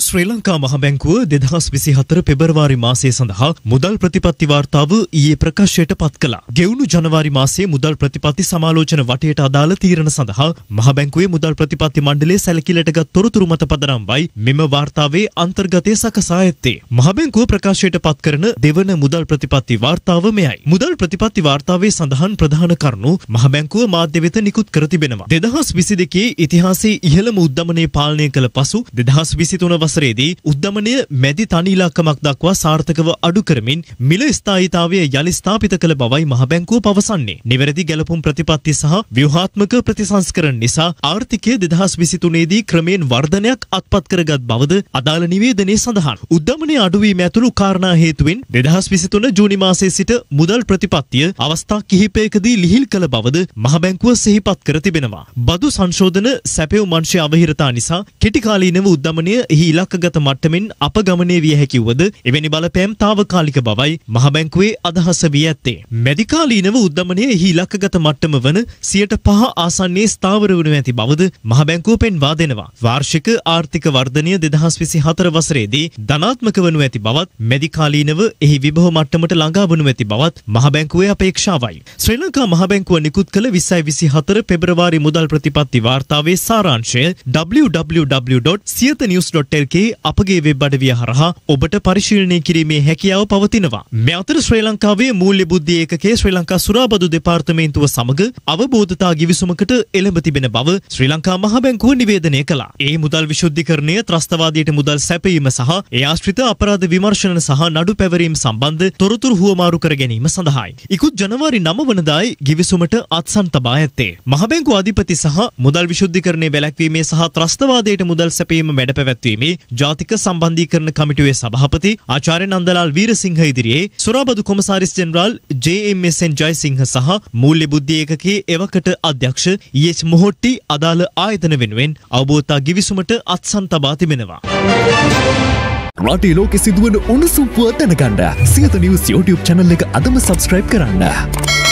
ශ්‍රී ලංකා මහ බැංකුව 2024 පෙබරවාරි මාසයේ සඳහා මුදල් ප්‍රතිපත්ති වාර්තාව ඊයේ ප්‍රකාශයට පත් කළා. ගෙවුණු ජනවාරි මාසයේ මුදල් ප්‍රතිපත්ති සමාලෝචන වටයට අදාළ තීරණ සඳහා මහ බැංකුවේ මුදල් ප්‍රතිපත්ති මණ්ඩලයේ සැලකිලිටගත් තොරතුරු මත පදනම්වයි මෙම වාර්තාවේ අන්තර්ගතය සකසා ඇත්තේ. මහ බැංකුව ප්‍රකාශයට පත් කරන දෙවන මුදල් ප්‍රතිපත්ති වාර්තාව මෙයයි. මුදල් ප්‍රතිපත්ති වාර්තාවේ සඳහන් ප්‍රධාන කරුණු මහ බැංකුව මාධ්‍ය වෙත නිකුත් කර තිබෙනවා. 2022 ඉතිහාසයේ ඉහළම උද්දමනය පාලනය කළ පසු 2023 වසරේදී උද්දමනය මැදි තනි ඉලක්කමක් දක්වා සාර්ථකව අඩු කරමින් මිල ස්ථායීතාවය යලි ස්ථාපිත කළ බවයි මහ බැංකුව පවසන්නේ. නිවැරදි ගැලපුම් ප්‍රතිපත්ති සහ ව්‍යුහාත්මක ප්‍රතිසංස්කරණ නිසා ආර්ථිකය 2023 දී ක්‍රමයෙන් වර්ධනයක් අත්පත් කරගත් බවද අදාළ නිවේදනයේ සඳහන්. උද්දමනය අඩුවීම ඇතුළු කාරණා හේතුවෙන් 2023 ජූනි මාසයේ සිට මුදල් ප්‍රතිපත්තිය අවස්ථා කිහිපයකදී ලිහිල් කළ බවද මහ බැංකුව සිහිපත් කර තිබෙනවා. බදු සංශෝධන සැපෙව් මංශය අවහිරතා නිසා කෙටි කාලීනව උද්දමනය එහි ඉලක්කගත මට්ටමින් අපගමනය විය හැකි වුවද එවැනි බලපෑම් తాවකාලික බවයි මහ බැංකුවේ අදහස වී ඇත්තේ. මැදිකාලීනව උද්දමනය එහි ඉලක්කගත මට්ටම වන 5% ආසන්නයේ ස්ථාවර වනු ඇති බවද මහ බැංකුව පෙන්වා දෙනවා. වාර්ෂික ආර්ථික වර්ධනය 2024 වසරේදී ධනාත්මක වනු ඇති බවත් මැදිකාලීනව එහි විභව මට්ටමට ළඟා වනු ඇති බවත් මහ බැංකුවේ අපේක්ෂාවයි. ශ්‍රී ලංකා මහ බැංකුව නිකුත් කළ 2024 පෙබරවාරි මුදල් ප්‍රතිපත්ති වාර්තාවේ සාරාංශය www.siyathanews.lk අපගේ වෙබ් අඩවිය හරහා ඔබට පරිශීලනය කිරීමේ හැකියාව පවතිනවා. මේ අතර ශ්‍රී ලංකාවේ මූල්‍ය බුද්ධි ඒකකයේ ශ්‍රී ලංකා සුරාබදු දෙපාර්තමේන්තුව සමග අවබෝධතා ගිවිසුමකට එළඹ තිබෙන බව ශ්‍රී ලංකා මහ බැංකුව නිවේදනය කළා. ඒ මුදල් විශුද්ධිකරණය ත්‍රස්තවාදයට මුදල් සැපයීම සහ ඒ ආශ්‍රිත අපරාධ විමර්ශන සහ නඩු පැවරීම සම්බන්ධ තොරතුරු හුවමාරු කර ගැනීම සඳහායි. ඉකුත් ජනවාරි 9 වනදායි ගිවිසුමට අත්සන් තබා ඇත්තේ. මහ බැංකුව අධිපති සහ මුදල් විශුද්ධිකරණය වැළැක්වීමේ සහ ත්‍රස්තවාදයට මුදල් සැපයීම මැඩ පැවැත්වීමේ ජාතික සම්බන්ධීකරණ කමිටුවේ සභාපති ආචාර්ය නන්දලාල් වීරසිංහ ඉදිරියේ සුරාබදු කොමසාරිස් ජෙනරාල් ජේ.එම්.එස්.එන්. ජයසිංහ සහ මූල්‍ය බුද්ධි ඒකකයේ එවකට අධ්‍යක්ෂ ඊ.එච්. මොහොට්ටි අදාළ ආයතන වෙනුවෙන් අවබෝධතා ගිවිසුමට අත්සන් තබා තිබෙනවා. රටේ ලෝකෙ සිදුවන උණුසුම් පුවත් දැනගන්න සියත නිවුස් YouTube channel එක අදම subscribe කරන්න.